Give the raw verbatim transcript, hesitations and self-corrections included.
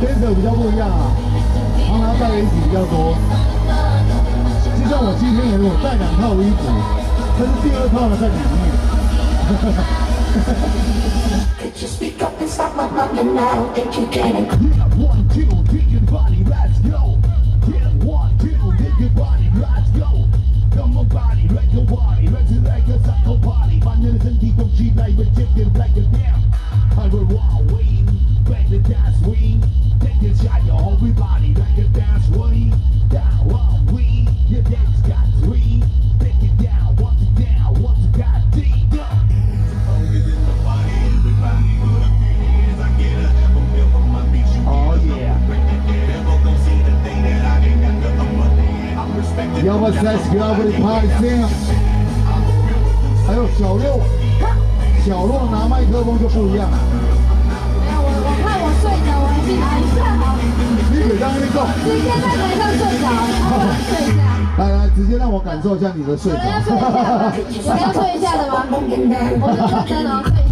dancer 比较不一样啊，常常带的衣服比较多。就像我今天也是，我带两套衣服，但是第二套呢在里面。Could you speak up and stop my hunger now? Think you can? Yeah, one, two, dig your body, let's go. Yeah, one, two, dig your body, let's go. Come on, body, like a body, let's like a psycho party. 把你的身体动起来，我接着来个 down. I will walk away, back the dance swing. Take a shot, your whole body like a dance swing. Down, one, we, your legs got three. Take it down, once it down, once it got deep. Oh yeah. Yo, what's that? Go over the party scene. 还有小六，小六拿麦克风就不一样。 没有，我我怕我睡着，我还是拿一下好。 你给让你走。 直接在台上睡着，我睡一下。 来来，直接让我感受一下你的睡着。 有人要睡一下的吗？有人要睡一下的吗？我是认真的，睡。